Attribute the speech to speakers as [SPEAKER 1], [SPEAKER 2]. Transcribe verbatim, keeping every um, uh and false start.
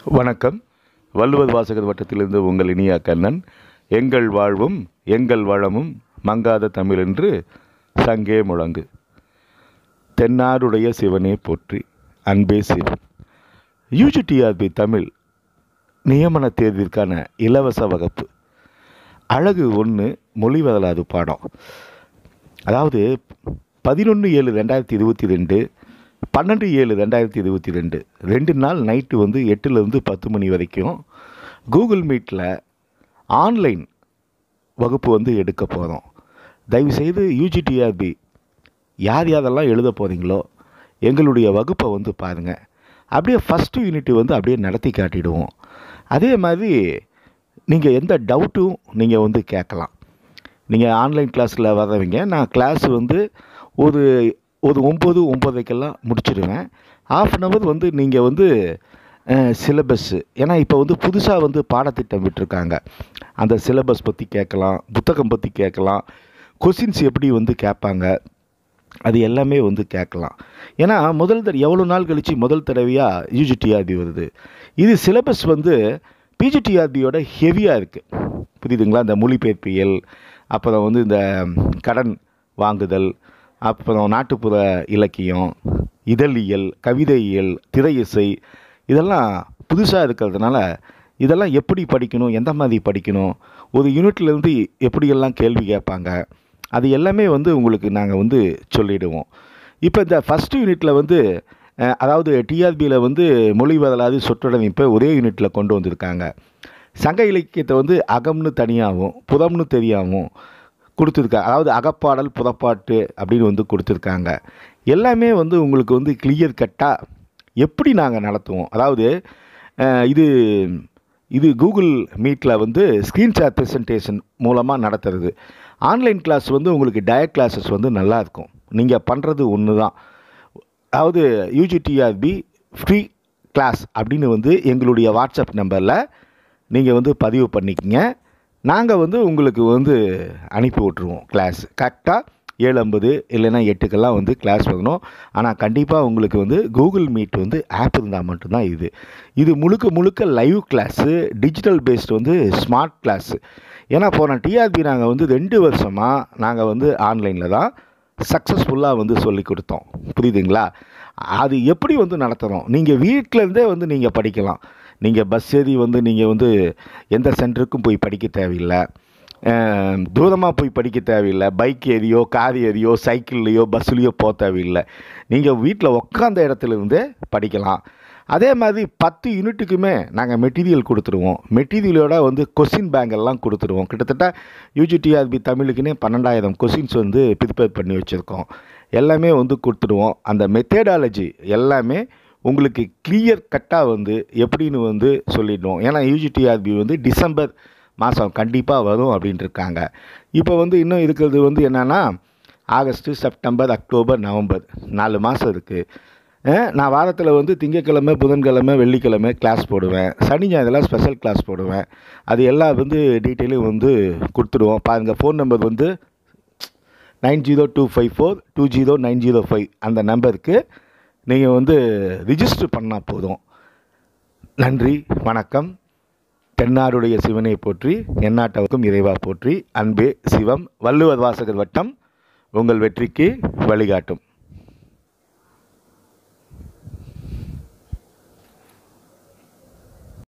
[SPEAKER 1] வணக்கம். வள்ளுவர் வாசகர் வட்டத்திலிருந்து உங்கள் இனிய கண்ணன். எங்கள் வாழ்வும் எங்கள் வளமும் மங்காத தமிழ் என்று சங்கே முழங்கு. தென்னாடுடைய சிவனே போற்றி, அன்பே சிவன். யூஜிடிஆர்பி தமிழ் நியமன தேர்விற்கான இலவச வகுப்பு அழகு ஒன்று மொழி வரலாறு பாடம். அதாவது பதினொன்று ஏழு ரெண்டாயிரத்தி இருபத்தி ரெண்டு பன்னெண்டு ஏழு ரெண்டாயிரத்தி இருபத்தி ரெண்டு ரெண்டு நாள் நைட்டு வந்து எட்டுலேருந்து பத்து மணி வரைக்கும் கூகுள் மீட்டில் ஆன்லைன் வகுப்பு வந்து எடுக்க போகிறோம். தயவுசெய்து யூஜிடிஆர்பி யார் யாரெல்லாம் எழுத போகிறீங்களோ எங்களுடைய வகுப்பை வந்து பாருங்கள். அப்படியே ஃபஸ்ட்டு யூனிட்டு வந்து அப்படியே நடத்தி காட்டிடுவோம். அதே மாதிரி நீங்கள் எந்த டவுட்டும் நீங்கள் வந்து கேட்கலாம். நீங்கள் ஆன்லைன் கிளாஸில் வர்றவங்க, நான் கிளாஸ் வந்து ஒரு ஒரு ஒம்பது ஒம்பதைக்கெல்லாம் முடிச்சிடுவேன். ஆஃப் அன் ஹவர் வந்து நீங்கள் வந்து சிலபஸ்ஸு, ஏன்னா இப்போ வந்து புதுசாக வந்து பாடத்திட்டம் விட்டுருக்காங்க. அந்த சிலபஸ் பற்றி கேட்கலாம், புத்தகம் பற்றி கேட்கலாம், கொஷின்ஸ் எப்படி வந்து கேட்பாங்க, அது எல்லாமே வந்து கேட்கலாம். ஏன்னா முதல் தடவை எவ்வளோ நாள் கழித்து முதல் தடவையாக யூஜிடிஆர்பி வருது. இது சிலபஸ் வந்து பிஜிடிஆர்பியோட ஹெவியாக இருக்குது, புரியுதுங்களா? இந்த மொழிபெயர்ப்பியல், அப்புறம் வந்து இந்த கடன் வாங்குதல், அப்புறம் நாட்டுப்புற இலக்கியம், இதழியல், கவிதையியல், திரை இசை, இதெல்லாம் புதுசாக இருக்கிறதுனால இதெல்லாம் எப்படி படிக்கணும், எந்த மாதிரி படிக்கணும், ஒரு யூனிட்லேருந்து எப்படியெல்லாம் கேள்வி கேட்பாங்க, அது எல்லாமே வந்து உங்களுக்கு நாங்கள் வந்து சொல்லிவிடுவோம். இப்போ இந்த ஃபஸ்ட்டு யூனிட்டில் வந்து அதாவது டிஆர்பியில் வந்து மொழி வரலாறு சொற்றொடர்ப்பு ஒரே யூனிட்டில் கொண்டு வந்திருக்காங்க. சங்க இலக்கியத்தை வந்து அகம்னு தனியாகவும் புறம்னு தெரியாமல் கொடுத்துருக்காங்க. அதாவது அகப்பாடல் புறப்பாட்டு அப்படின்னு வந்து கொடுத்துருக்காங்க. எல்லாமே வந்து உங்களுக்கு வந்து கிளியர் கட்டாக எப்படி நாங்கள் நடத்துவோம். அதாவது இது இது கூகுள் மீட்டில் வந்து ஸ்க்ரீன்ஷாட் ப்ரெசன்டேஷன் மூலமாக நடத்துறது. ஆன்லைன் கிளாஸ் வந்து உங்களுக்கு டயட் கிளாஸஸ் வந்து நல்லாயிருக்கும். நீங்கள் பண்ணுறது ஒன்று தான். அதாவது யூஜிடிஆர்பி ஃப்ரீ கிளாஸ் அப்படின்னு வந்து எங்களுடைய வாட்ஸ்அப் நம்பரில் நீங்கள் வந்து பதிவு பண்ணிக்கங்க. நாங்கள் வந்து உங்களுக்கு வந்து அனுப்பி விட்ருவோம். கிளாஸ் கரெக்டாக ஏழு ஐம்பது இல்லைன்னா எட்டுக்கெல்லாம் வந்து கிளாஸ் வரணும். ஆனால் கண்டிப்பாக உங்களுக்கு வந்து கூகுள் மீட் வந்து ஆப் இருந்தால் மட்டும்தான் இது இது முழுக்க முழுக்க லைவ் கிளாஸு, டிஜிட்டல் பேஸ்டு வந்து ஸ்மார்ட் கிளாஸு. ஏன்னா போன டிஆர்பி நாங்கள் வந்து ரெண்டு வருஷமாக நாங்கள் வந்து ஆன்லைனில் தான் சக்ஸஸ்ஃபுல்லாக வந்து சொல்லி கொடுத்தோம், புரியுதுங்களா? அது எப்படி வந்து நடத்துகிறோம், நீங்கள் வீட்டிலேருந்தே வந்து நீங்கள் படிக்கலாம். நீங்கள் பஸ் ஏறி வந்து நீங்கள் வந்து எந்த சென்டருக்கும் போய் படிக்க தேவையில்லை, தூரமாக போய் படிக்க தேவையில்லை, பைக் ஏறியோ கார் ஏறியோ சைக்கிள்லேயோ பஸ்ஸுலேயோ போக தேவையில்லை. நீங்கள் வீட்டில் உட்காந்த இடத்துல இருந்தே படிக்கலாம். அதே மாதிரி பத்து யூனிட்டுக்குமே நாங்கள் மெட்டீரியல் கொடுத்துருவோம். மெட்டீரியலோட வந்து கொஸ்டின் பேங்க் எல்லாம் கொடுத்துருவோம். கிட்டத்தட்ட யூஜிடிஆர்பி தமிழுக்குன்னே பன்னெண்டாயிரம் கொஸ்டின்ஸ் வந்து ப்ரிப்பேர் பண்ணி வச்சுருக்கோம். எல்லாமே வந்து கொடுத்துடுவோம். அந்த மெத்தடாலஜி எல்லாமே உங்களுக்கு கிளியர் கட்டாக வந்து எப்படின்னு வந்து சொல்லிடுவோம். ஏன்னா யூஜிடிஆர்பி வந்து டிசம்பர் மாதம் கண்டிப்பாக வரும் அப்படின்ட்டு இருக்காங்க. இப்போ வந்து இன்னும் இருக்கிறது வந்து என்னென்னா ஆகஸ்ட்டு, செப்டம்பர், அக்டோபர், நவம்பர் நாலு மாதம் இருக்குது. நான் வாரத்தில் வந்து திங்கக்கிழமை, புதன்கிழமை, வெள்ளிக்கிழமை கிளாஸ் போடுவேன். சனி ஞாயிறுலாம் ஸ்பெஷல் கிளாஸ் போடுவேன். அது எல்லாம் வந்து டீட்டெயிலும் வந்து கொடுத்துடுவோம். பாருங்கள், ஃபோன் நம்பர் வந்து nine zero two five four two zero nine zero five அந்த நம்பருக்கு நீங்கள் வந்து ரிஜிஸ்டர் பண்ணால் போதும். நன்றி, வணக்கம். தென்னாடுடைய சிவனை போற்றி, எந்நாட்டவர்க்கும் இறைவா போற்றி, அன்பே சிவம். வள்ளுவர் வாசகர் வட்டம் உங்கள் வெற்றிக்கு வழிகாட்டும்.